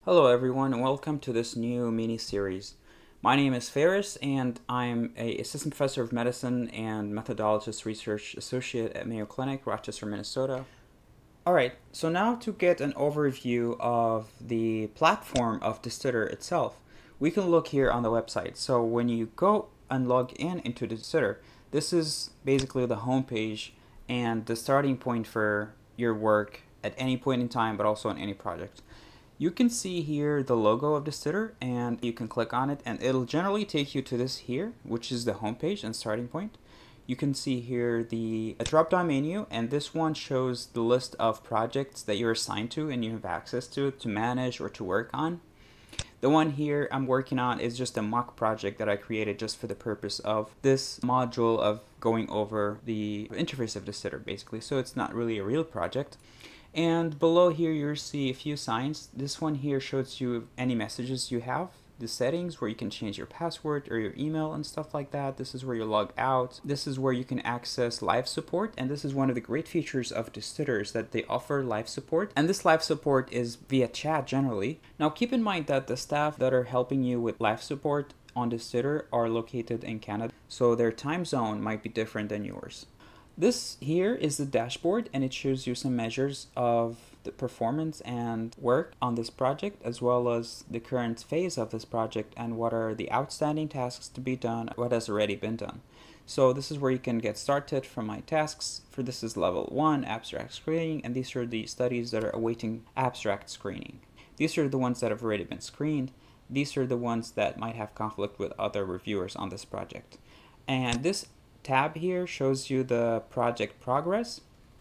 Hello everyone and welcome to this new mini-series. My name is Ferris and I'm a assistant professor of medicine and methodologist research associate at Mayo Clinic, Rochester, Minnesota. Alright, so now to get an overview of the platform of Destutter itself, we can look here on the website. So when you go and log in into Destutter, this is basically the home page and the starting point for your work at any point in time, but also on any project. You can see here the logo of Destutter and you can click on it and it'll generally take you to this here, which is the home page and starting point. You can see here a drop-down menu, and this one shows the list of projects that you're assigned to and you have access to manage or to work on. The one here I'm working on is just a mock project that I created just for the purpose of this module of going over the interface of Destutter basically, so it's not really a real project. And below here you'll see a few signs. This one here shows you any messages you have, the settings where you can change your password or your email and stuff like that. This is where you log out. This is where you can access live support, and this is one of the great features of Destutter is that they offer live support, and this live support is via chat generally. Now keep in mind that the staff that are helping you with live support on Destutter are located in Canada, so their time zone might be different than yours. This here is the dashboard, and it shows you some measures of the performance and work on this project, as well as the current phase of this project and what are the outstanding tasks to be done, what has already been done. So this is where you can get started from my tasks. For this is level 1, abstract screening, and these are the studies that are awaiting abstract screening. These are the ones that have already been screened. These are the ones that might have conflict with other reviewers on this project. And this tab here shows you the project progress.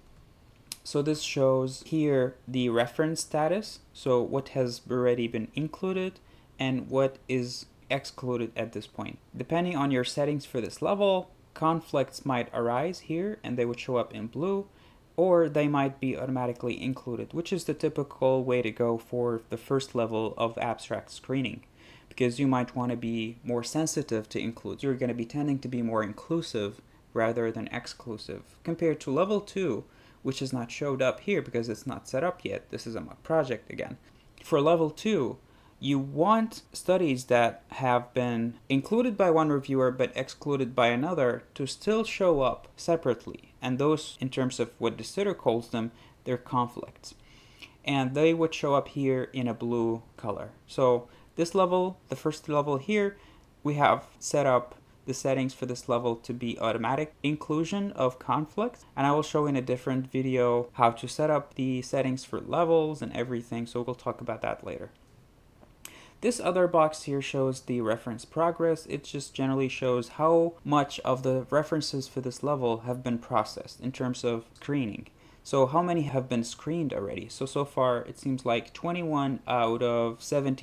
So this shows here the reference status, so what has already been included and what is excluded at this point. Depending on your settings for this level, conflicts might arise here and they would show up in blue, or they might be automatically included, which is the typical way to go for the first level of abstract screening, because you might want to be more sensitive to include. You're going to be tending to be more inclusive rather than exclusive, compared to level 2, which is not showed up here because it's not set up yet. This is a mock project again. For level 2, you want studies that have been included by one reviewer but excluded by another to still show up separately, and those, in terms of what Destutter calls them, they're conflicts, and they would show up here in a blue color. So this level, the first level here, we have set up the settings for this level to be automatic inclusion of conflicts, and I will show in a different video how to set up the settings for levels and everything, so we'll talk about that later. This other box here shows the reference progress. It just generally shows how much of the references for this level have been processed in terms of screening. So how many have been screened already? So far it seems like 21 out of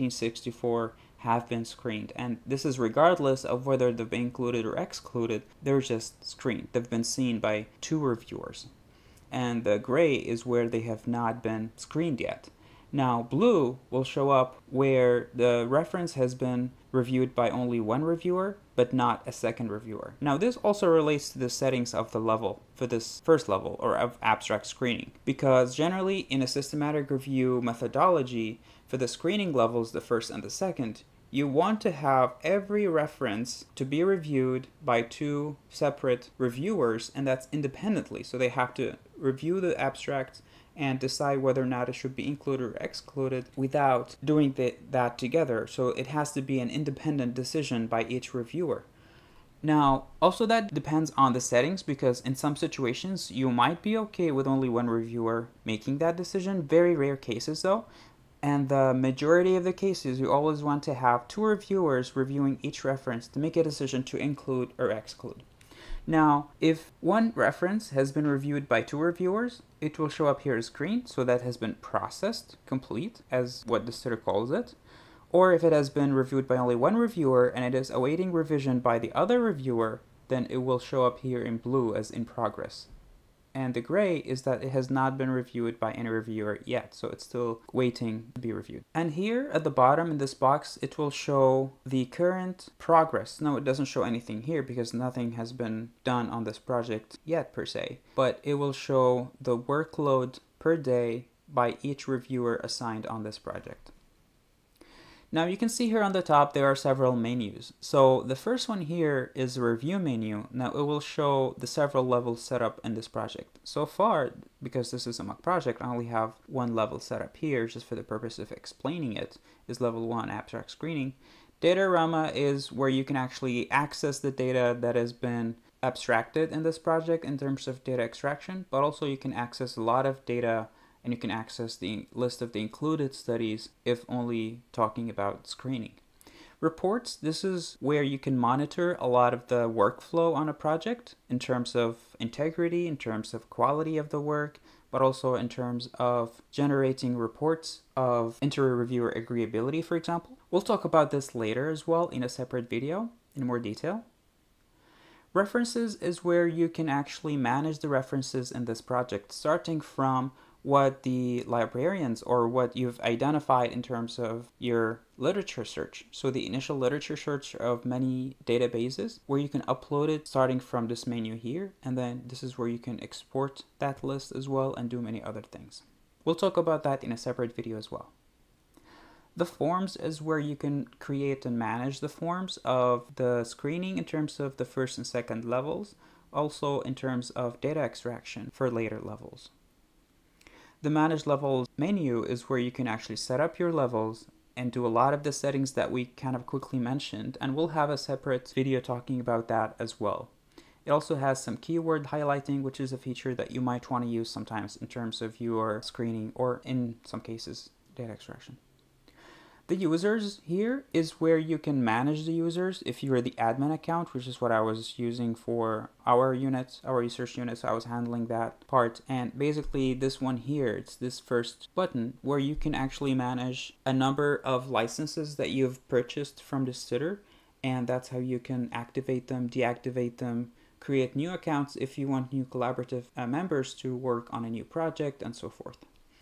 1764 have been screened, and this is regardless of whether they've been included or excluded. They're just screened. They've been seen by 2 reviewers, and the gray is where they have not been screened yet. Now blue will show up where the reference has been reviewed by only 1 reviewer but not a second reviewer. Now this also relates to the settings of the level for this first level, or of abstract screening, because generally in a systematic review methodology for the screening levels, the first and the second, you want to have every reference to be reviewed by 2 separate reviewers, and that's independently. So they have to review the abstract and decide whether or not it should be included or excluded without doing that together. So it has to be an independent decision by each reviewer. Now, also that depends on the settings, because in some situations you might be okay with only 1 reviewer making that decision. Very rare cases though. And the majority of the cases, you always want to have 2 reviewers reviewing each reference to make a decision to include or exclude. Now, if one reference has been reviewed by 2 reviewers, it will show up here as green, so that has been processed, complete, as what Destutter calls it. Or if it has been reviewed by only 1 reviewer and it is awaiting revision by the other reviewer, then it will show up here in blue as in progress. And the gray is that it has not been reviewed by any reviewer yet, so it's still waiting to be reviewed. And here at the bottom in this box, it will show the current progress. No, it doesn't show anything here because nothing has been done on this project yet per se, but it will show the workload per day by each reviewer assigned on this project. Now you can see here on the top there are several menus. So the first one here is the review menu. Now it will show the several levels set up in this project. So far, because this is a mock project, I only have one level set up here just for the purpose of explaining it, is level 1 abstract screening. Datarama is where you can actually access the data that has been abstracted in this project in terms of data extraction, but also you can access a lot of data and you can access the list of the included studies if only talking about screening. Reports, this is where you can monitor a lot of the workflow on a project in terms of integrity, in terms of quality of the work, but also in terms of generating reports of inter-reviewer agreeability, for example. We'll talk about this later as well in a separate video in more detail. References is where you can actually manage the references in this project, starting from what the librarians or what you've identified in terms of your literature search. So the initial literature search of many databases where you can upload it starting from this menu here, and then this is where you can export that list as well and do many other things. We'll talk about that in a separate video as well. The forms is where you can create and manage the forms of the screening in terms of the first and second levels, also in terms of data extraction for later levels. The Manage Levels menu is where you can actually set up your levels and do a lot of the settings that we kind of quickly mentioned, and we'll have a separate video talking about that as well. It also has some keyword highlighting, which is a feature that you might want to use sometimes in terms of your screening or in some cases data extraction. The users here is where you can manage the users if you're the admin account, which is what I was using for our units, our research units. I was handling that part. And basically this one here, it's this first button where you can actually manage a number of licenses that you've purchased from the sitter. And that's how you can activate them, deactivate them, create new accounts if you want new collaborative members to work on a new project and so forth.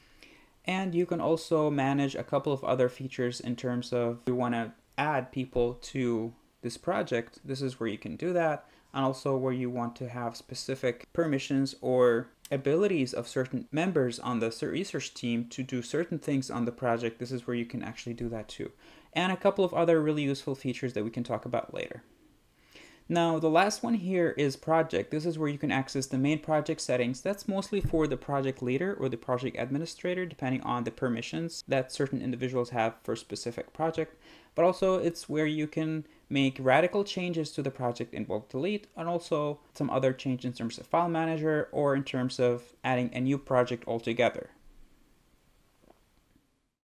And you can also manage a couple of other features in terms of if you want to add people to this project. This is where you can do that, and also where you want to have specific permissions or abilities of certain members on the research team to do certain things on the project. This is where you can actually do that too. And a couple of other really useful features that we can talk about later. Now, the last one here is project. This is where you can access the main project settings. That's mostly for the project leader or the project administrator, depending on the permissions that certain individuals have for a specific project. But also it's where you can make radical changes to the project in bulk delete, and also some other changes in terms of file manager or in terms of adding a new project altogether.